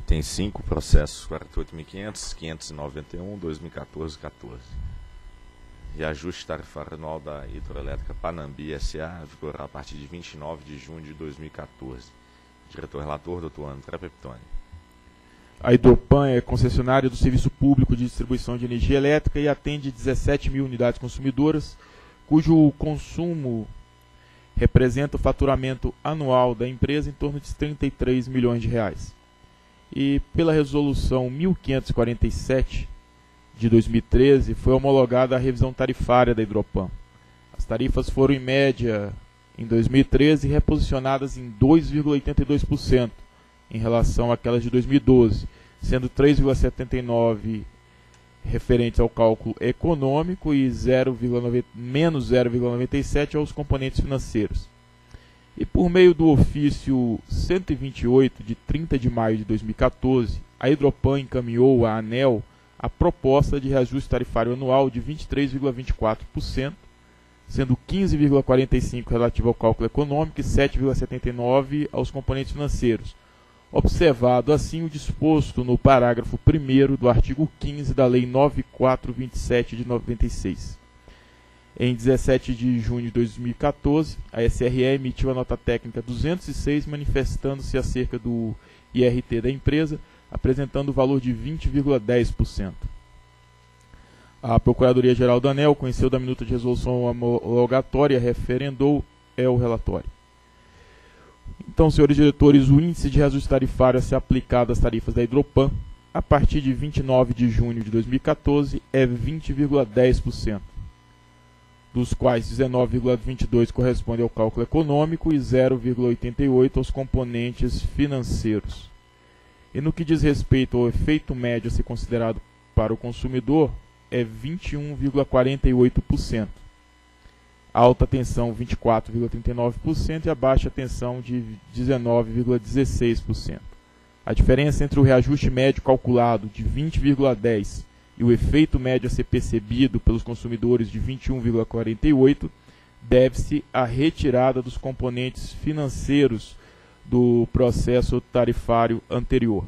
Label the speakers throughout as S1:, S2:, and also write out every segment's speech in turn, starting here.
S1: Tem 5 processos, 48.500, 591, 2014, 14. Reajuste tarifário anual da Hidroelétrica Panambi S.A. vigorará a partir de 29 de junho de 2014. Diretor-relator, Dr. André Peptoni.
S2: A Hidropan é concessionária do Serviço Público de Distribuição de Energia Elétrica e atende 17 mil unidades consumidoras, cujo consumo representa o faturamento anual da empresa em torno de 33 milhões de reais. E pela resolução 1547 de 2013 foi homologada a revisão tarifária da Hidropan. As tarifas foram em média em 2013 reposicionadas em 2,82% em relação àquelas de 2012, sendo 3,79% referentes ao cálculo econômico e menos 0,97% aos componentes financeiros. E por meio do ofício 128, de 30 de maio de 2014, a Hidropan encaminhou à ANEEL a proposta de reajuste tarifário anual de 23,24%, sendo 15,45% relativo ao cálculo econômico e 7,79% aos componentes financeiros, observado assim o disposto no parágrafo 1º do artigo 15 da Lei 9427 de 96. Em 17 de junho de 2014, a SRE emitiu a nota técnica 206, manifestando-se acerca do IRT da empresa, apresentando o valor de 20,10%. A Procuradoria-Geral da ANEEL conheceu da minuta de resolução homologatória e referendou o relatório. Então, senhores diretores, o índice de reajuste tarifário a ser aplicado às tarifas da Hidropan, a partir de 29 de junho de 2014, é 20,10%, dos quais 19,22% corresponde ao cálculo econômico e 0,88% aos componentes financeiros. E no que diz respeito ao efeito médio a ser considerado para o consumidor, é 21,48%. Alta tensão 24,39% e a baixa tensão de 19,16%. A diferença entre o reajuste médio calculado de 20,10% e o efeito médio a ser percebido pelos consumidores de 21,48% deve-se à retirada dos componentes financeiros do processo tarifário anterior.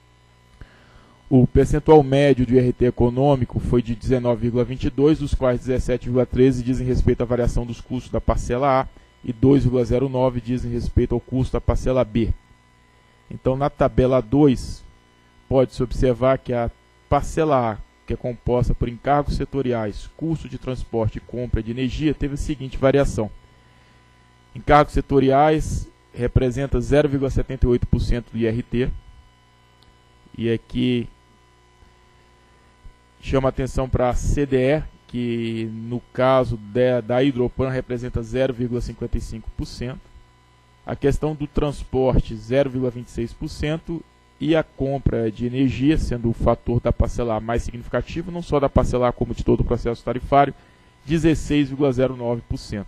S2: O percentual médio do IRT econômico foi de 19,22%, dos quais 17,13% dizem respeito à variação dos custos da parcela A e 2,09% dizem respeito ao custo da parcela B. Então, na tabela 2, pode-se observar que a parcela A, que é composta por encargos setoriais, custo de transporte e compra de energia, teve a seguinte variação. Encargos setoriais representa 0,78% do IRT, e aqui chama atenção para a CDE, que no caso da Hidropan representa 0,55%, a questão do transporte 0,26% e a compra de energia, sendo o fator da parcela A mais significativo, não só da parcela A como de todo o processo tarifário, 16,09%.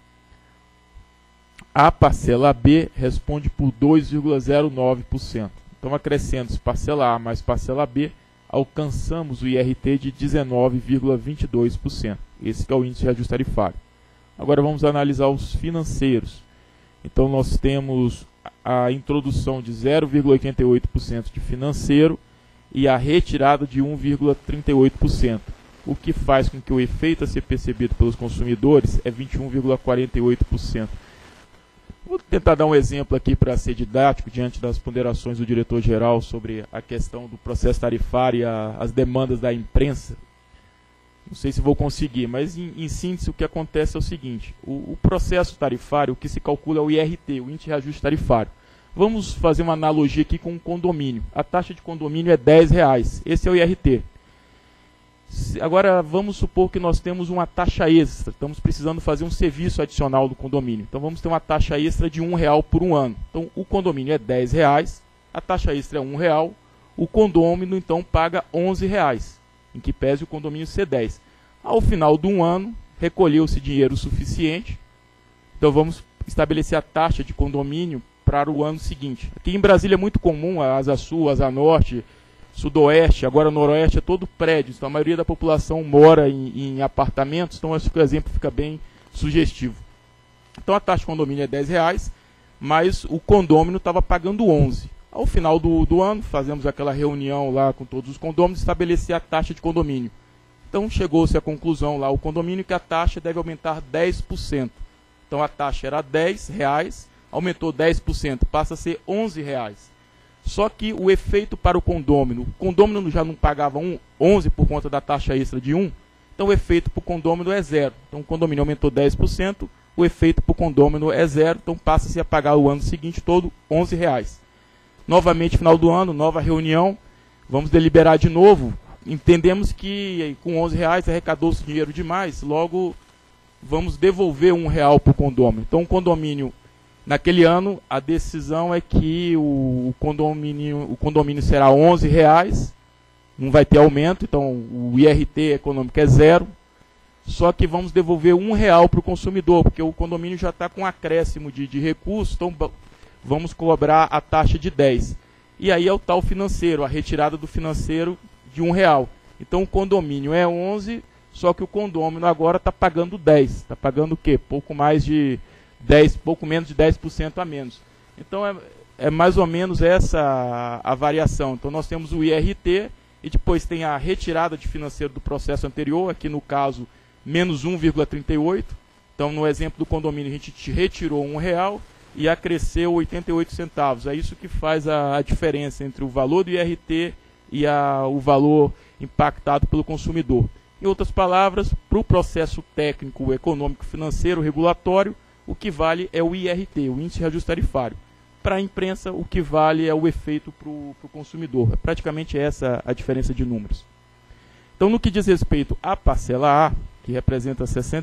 S2: A parcela B responde por 2,09%. Então, acrescendo-se parcela A mais parcela B, alcançamos o IRT de 19,22%. Esse que é o índice de reajuste tarifário. Agora vamos analisar os financeiros. Então, nós temos a introdução de 0,88% de financeiro e a retirada de 1,38%, o que faz com que o efeito a ser percebido pelos consumidores é 21,48%. Vou tentar dar um exemplo aqui para ser didático, diante das ponderações do diretor-geral sobre a questão do processo tarifário e as demandas da imprensa. Não sei se vou conseguir, mas em síntese o que acontece é o seguinte. O processo tarifário, o que se calcula é o IRT, o índice de reajuste tarifário. Vamos fazer uma analogia aqui com um condomínio. A taxa de condomínio é R$10, esse é o IRT. Agora vamos supor que nós temos uma taxa extra, estamos precisando fazer um serviço adicional do condomínio. Então vamos ter uma taxa extra de R$1 por um ano. Então o condomínio é R$10, a taxa extra é R$1, o condômino então paga R$11, em que pese o condomínio ser 10. Ao final de um ano, recolheu-se dinheiro suficiente, então vamos estabelecer a taxa de condomínio para o ano seguinte. Aqui em Brasília é muito comum, a Asa Sul, a Asa Norte, Sudoeste, agora Noroeste, é todo prédio, então a maioria da população mora em apartamentos, então acho que o exemplo fica bem sugestivo. Então a taxa de condomínio é R$10, mas o condômino estava pagando 11. Ao final do ano, fazemos aquela reunião lá com todos os condôminos e estabelecer a taxa de condomínio. Então, chegou-se à conclusão lá, o condomínio, que a taxa deve aumentar 10%. Então, a taxa era R$10, aumentou 10%, passa a ser R$11. Só que o efeito para o condômino já não pagava 11 por conta da taxa extra de 1, então o efeito para o condômino é 0. Então, o condomínio aumentou 10%, o efeito para o condômino é 0, então passa-se a pagar o ano seguinte todo R$11. Novamente, final do ano, nova reunião, vamos deliberar de novo. Entendemos que com R$11 arrecadou-se dinheiro demais, logo vamos devolver R$1 para o condomínio. Então, o condomínio, naquele ano, a decisão é que o condomínio será R$11, não vai ter aumento, então o IRT econômico é 0, só que vamos devolver R$1 para o consumidor, porque o condomínio já está com acréscimo de recursos, então vamos cobrar a taxa de 10. E aí é o tal financeiro, a retirada do financeiro de R$1. Então o condomínio é 11, só que o condômino agora está pagando 10. Está pagando o quê? Pouco menos de 10% a menos. Então é mais ou menos essa a variação. Então nós temos o IRT e depois tem a retirada de financeiro do processo anterior, aqui no caso menos 1,38. Então no exemplo do condomínio a gente retirou R$1 e acresceu 88 centavos. É isso que faz a diferença entre o valor do IRT e o valor impactado pelo consumidor. Em outras palavras, para o processo técnico, econômico, financeiro, regulatório, o que vale é o IRT, o Índice de Reajuste Tarifário. Para a imprensa, o que vale é o efeito para o consumidor. É praticamente essa a diferença de números. Então, no que diz respeito à parcela A, que representa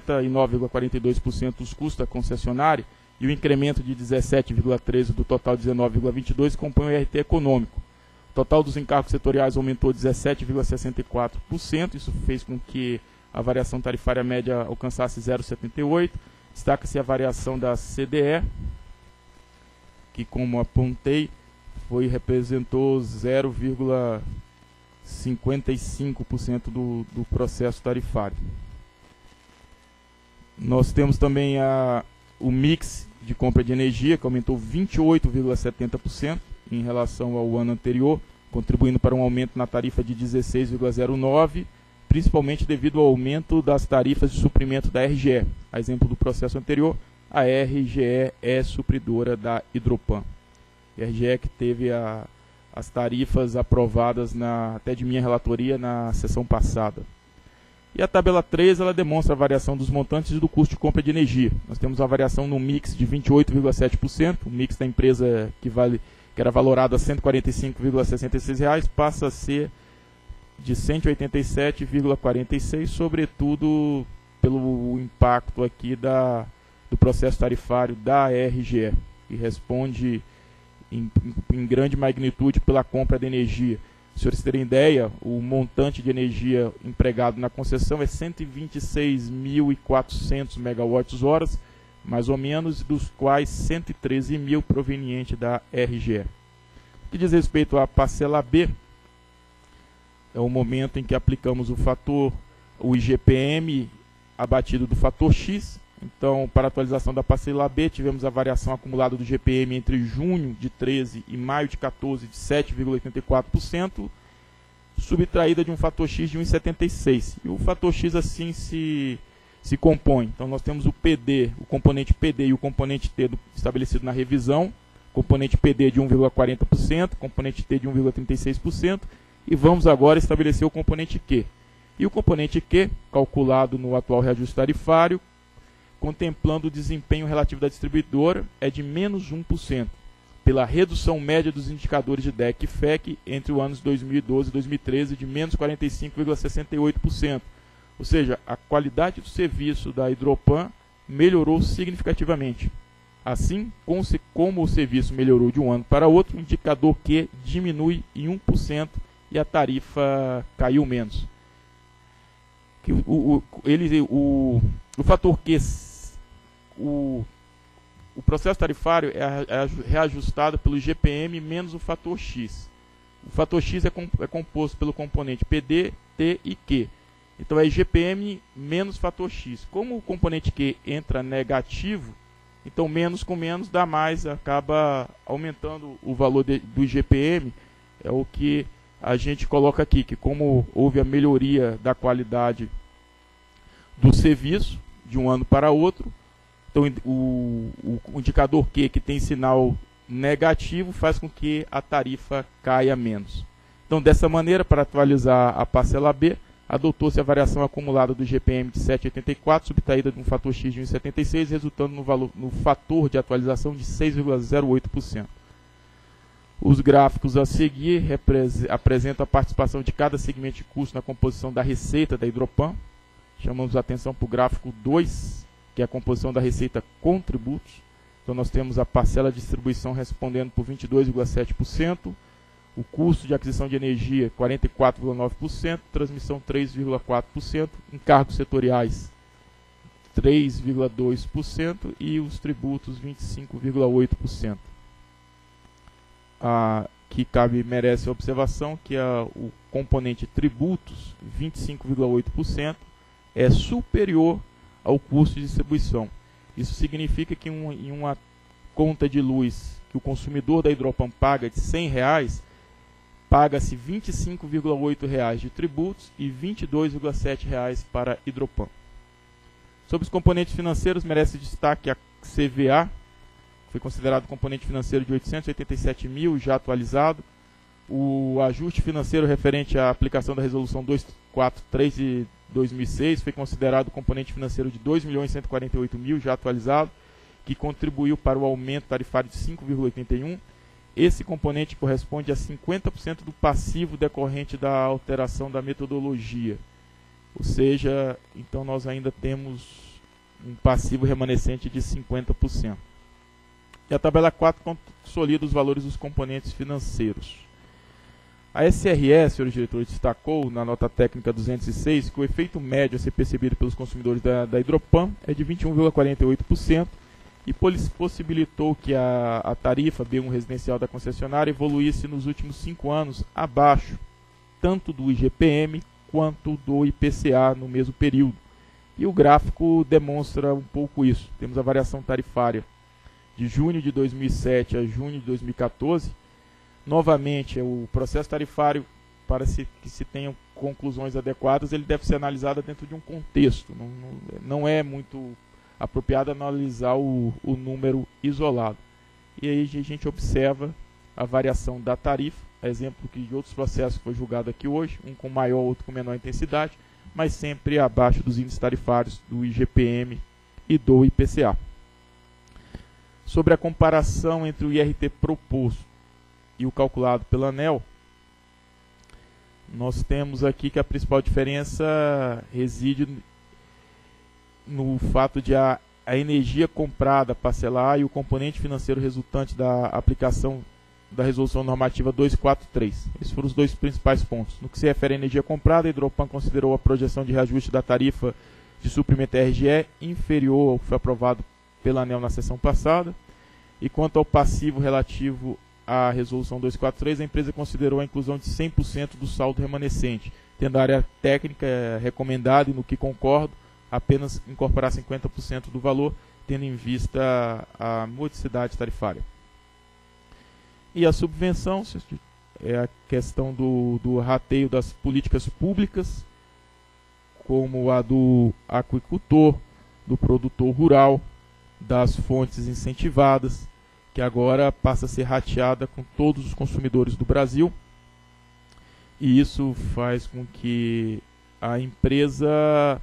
S2: 69,42% dos custos da concessionária, e o incremento de 17,13% do total de 19,22% compõe o IRT econômico. O total dos encargos setoriais aumentou 17,64%, isso fez com que a variação tarifária média alcançasse 0,78%. Destaca-se a variação da CDE, que, como apontei, representou 0,55% do processo tarifário. Nós temos também o mix de compra de energia, que aumentou 28,70% em relação ao ano anterior, contribuindo para um aumento na tarifa de 16,09%, principalmente devido ao aumento das tarifas de suprimento da RGE. A exemplo do processo anterior, a RGE é supridora da Hidropan. A RGE que teve as tarifas aprovadas até de minha relatoria na sessão passada. E a tabela 3, ela demonstra a variação dos montantes e do custo de compra de energia. Nós temos uma variação no mix de 28,7%, o mix da empresa que era valorado a R$ 145,66, passa a ser de 187,46, sobretudo pelo impacto aqui do processo tarifário da RGE, que responde em grande magnitude pela compra de energia. Se vocês terem ideia, o montante de energia empregado na concessão é 126.400 megawatts-horas, mais ou menos, dos quais 113.000 proveniente da RGE. No que diz respeito à parcela B, é o momento em que aplicamos o IGPM abatido do fator X. Então, para a atualização da parcela B, tivemos a variação acumulada do GPM entre junho de 13 e maio de 14 de 7,84%, subtraída de um fator X de 1,76. E o fator X assim se compõe. Então, nós temos o PD, o componente PD e o componente T estabelecido na revisão, componente PD de 1,40%, componente T de 1,36%, e vamos agora estabelecer o componente Q. E o componente Q, calculado no atual reajuste tarifário, contemplando o desempenho relativo da distribuidora, é de menos 1%, pela redução média dos indicadores de DEC e FEC entre os anos 2012 e 2013 de menos 45,68%. Ou seja, a qualidade do serviço da Hidropan melhorou significativamente. Assim, como o serviço melhorou de um ano para outro, o indicador Q diminui em 1% e a tarifa caiu menos. O fator Q, o processo tarifário é reajustado pelo GPM menos o fator X. O fator X é composto pelo componente PD, T e Q. Então é GPM menos fator X. Como o componente Q entra negativo, Então, menos com menos dá mais, acaba aumentando o valor do IGPM. É o que a gente coloca aqui, que como houve a melhoria da qualidade do serviço de um ano para outro, então o indicador Q, que tem sinal negativo, faz com que a tarifa caia menos. Então, dessa maneira, para atualizar a parcela B, adotou-se a variação acumulada do IGPM de 7,84, subtraída de um fator X de 1,76, resultando no fator de atualização de 6,08%. Os gráficos a seguir apresentam a participação de cada segmento de custo na composição da receita da Hidropan. Chamamos a atenção para o gráfico 2, que é a composição da receita com tributos. Então, nós temos a parcela de distribuição respondendo por 22,7%, o custo de aquisição de energia 44,9%, transmissão 3,4%, encargos setoriais 3,2% e os tributos 25,8%. Que merece a observação que o componente tributos, 25,8%, é superior ao custo de distribuição. Isso significa que em uma conta de luz que o consumidor da Hidropan paga de R$100, paga-se R$ 25,8 de tributos e R$ 22,7 para a Hidropan. Sobre os componentes financeiros, merece destaque a CVA, foi considerado componente financeiro de 887 mil, já atualizado. O ajuste financeiro referente à aplicação da Resolução 243 de 2006 foi considerado componente financeiro de 2.148.000, já atualizado, que contribuiu para o aumento tarifário de 5,81. Esse componente corresponde a 50% do passivo decorrente da alteração da metodologia. Ou seja, então nós ainda temos um passivo remanescente de 50%. E a tabela 4 consolida os valores dos componentes financeiros. A SRE, senhores diretores, destacou na nota técnica 206 que o efeito médio a ser percebido pelos consumidores da Hidropan é de 21,48% e possibilitou que a tarifa B1 residencial da concessionária evoluísse nos últimos 5 anos abaixo, tanto do IGPM quanto do IPCA no mesmo período. E o gráfico demonstra um pouco isso. Temos a variação tarifária de junho de 2007 a junho de 2014. Novamente, o processo tarifário, para que se tenham conclusões adequadas, ele deve ser analisado dentro de um contexto. Não é muito apropriado analisar o número isolado. E aí a gente observa a variação da tarifa, exemplo de outros processos que foi julgado aqui hoje, um com maior, outro com menor intensidade, mas sempre abaixo dos índices tarifários do IGPM e do IPCA. Sobre a comparação entre o IRT proposto e o calculado pela ANEEL, nós temos aqui que a principal diferença reside no fato de a energia comprada, parcela A, e o componente financeiro resultante da aplicação da Resolução Normativa 243. Esses foram os dois principais pontos. No que se refere à energia comprada, a Hidropan considerou a projeção de reajuste da tarifa de suprimento RGE inferior ao que foi aprovado pela ANEEL na sessão passada. E quanto ao passivo relativo à Resolução 243, a empresa considerou a inclusão de 100% do saldo remanescente, tendo a área técnica recomendada, e no que concordo, apenas incorporar 50% do valor, tendo em vista a modicidade tarifária. E a subvenção é a questão do rateio das políticas públicas, como a do aquicultor, do produtor rural, das fontes incentivadas, que agora passa a ser rateada com todos os consumidores do Brasil. E isso faz com que a empresa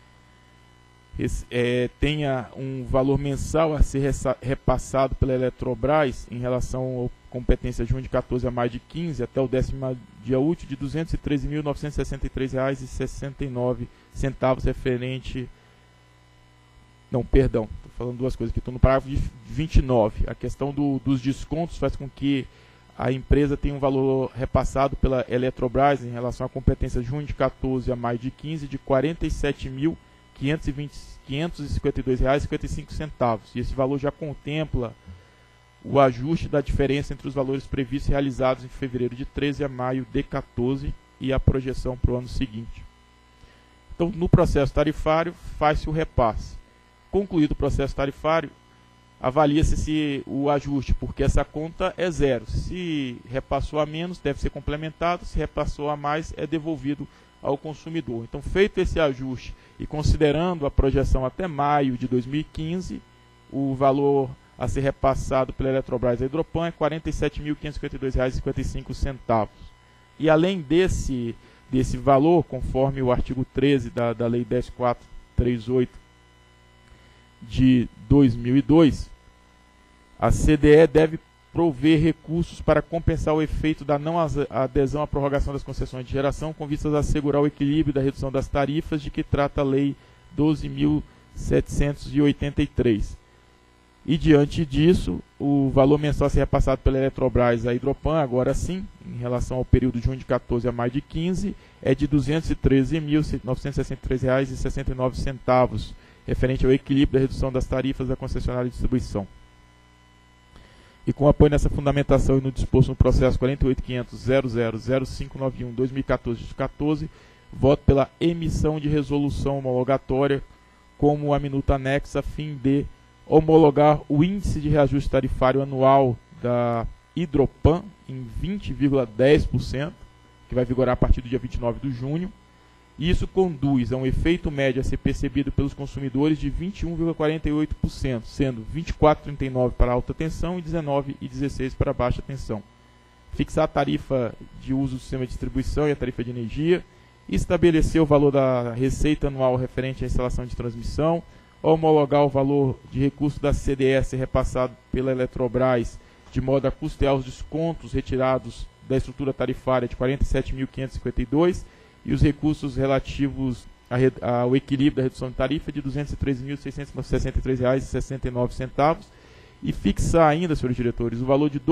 S2: tenha um valor mensal a ser repassado pela Eletrobras em relação à competência junho de 14 a maio de 15 até o 10º dia útil de R$ 213.963,69 referente... Não, perdão, estou falando duas coisas aqui, estou no parágrafo de 29. A questão dos descontos faz com que a empresa tenha um valor repassado pela Eletrobras em relação à competência junho de 14 a maio de 15 de R$ 47.552,55. E esse valor já contempla o ajuste da diferença entre os valores previstos e realizados em fevereiro de 13 a maio de 14 e a projeção para o ano seguinte. Então, no processo tarifário, faz-se o repasse. Concluído o processo tarifário, avalia-se se o ajuste, porque essa conta é zero. Se repassou a menos, deve ser complementado. Se repassou a mais, é devolvido ao consumidor. Então, feito esse ajuste e considerando a projeção até maio de 2015, o valor a ser repassado pela Eletrobras à Hidropan é R$ 47.552,55. E além desse valor, conforme o artigo 13 da Lei 10.438 de 2002, a CDE deve prover recursos para compensar o efeito da não adesão à prorrogação das concessões de geração, com vistas a assegurar o equilíbrio da redução das tarifas de que trata a Lei 12.783. E diante disso, o valor mensal a ser repassado pela Eletrobras à Hidropan, agora sim, em relação ao período de junho de 14 a maio de 15, é de R$ 213.963,69, referente ao equilíbrio da redução das tarifas da concessionária de distribuição. E com apoio nessa fundamentação e no disposto no processo 48.500.000591/2014, voto pela emissão de resolução homologatória como a minuta anexa a fim de homologar o índice de reajuste tarifário anual da Hidropan em 20,10%, que vai vigorar a partir do dia 29 de junho. Isso conduz a um efeito médio a ser percebido pelos consumidores de 21,48%, sendo 24,39% para alta tensão e 19,16% para baixa tensão. Fixar a tarifa de uso do sistema de distribuição e a tarifa de energia, estabelecer o valor da receita anual referente à instalação de transmissão, homologar o valor de recurso da CDE repassado pela Eletrobras, de modo a custear os descontos retirados da estrutura tarifária de R$ 47.552 e os recursos relativos ao equilíbrio da redução de tarifa de R$ 213.663,69 e fixar ainda, senhores diretores, o valor de R$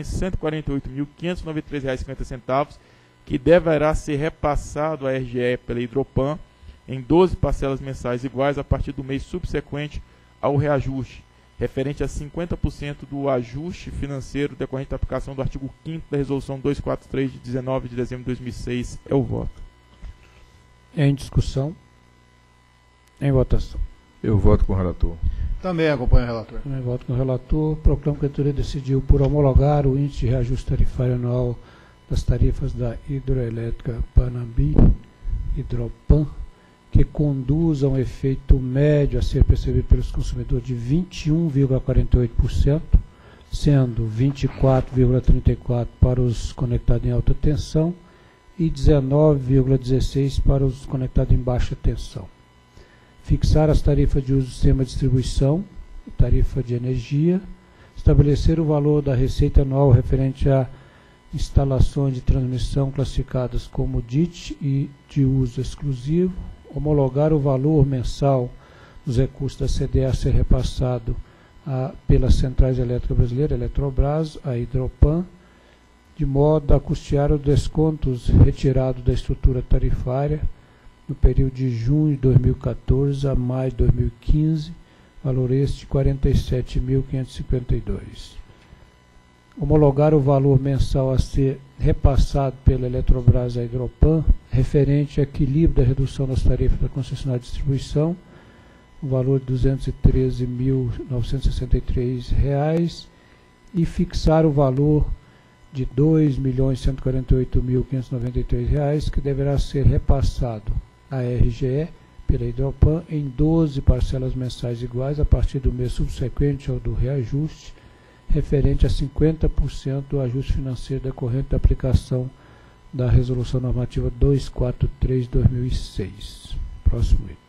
S2: 2.148.593,50, que deverá ser repassado à RGE pela Hidropan em 12 parcelas mensais iguais a partir do mês subsequente ao reajuste, referente a 50% do ajuste financeiro decorrente da aplicação do artigo 5º da Resolução 243 de 19 de dezembro de 2006. É o voto.
S3: Em discussão. Em votação.
S4: Eu voto com o relator.
S5: Também acompanho o relator.
S3: Também voto com o relator. Proclamo que a diretoria decidiu por homologar o índice de reajuste tarifário anual das tarifas da hidroelétrica Panambi, Hidropan, que conduz a um efeito médio a ser percebido pelos consumidores de 21,48%, sendo 24,34% para os conectados em alta tensão e 19,16% para os conectados em baixa tensão. Fixar as tarifas de uso do sistema de distribuição, tarifa de energia, estabelecer o valor da receita anual referente a instalações de transmissão classificadas como DIT e de uso exclusivo, homologar o valor mensal dos recursos da CDE a ser repassado pelas Centrais Elétricas Brasileiras, Eletrobras, a Hidropan, de modo a custear os descontos retirados da estrutura tarifária no período de junho de 2014 a maio de 2015, valor este de R$ 47.552. Homologar o valor mensal a ser repassado pela Eletrobras à Hidropan, referente ao equilíbrio da redução das tarifas da concessionária de distribuição, o valor de R$ 213.963, e fixar o valor de R$ 2.148.593, que deverá ser repassado à RGE pela Hidropan em 12 parcelas mensais iguais a partir do mês subsequente ao do reajuste, referente a 50% do ajuste financeiro decorrente da aplicação da Resolução Normativa 243/2006. Próximo item.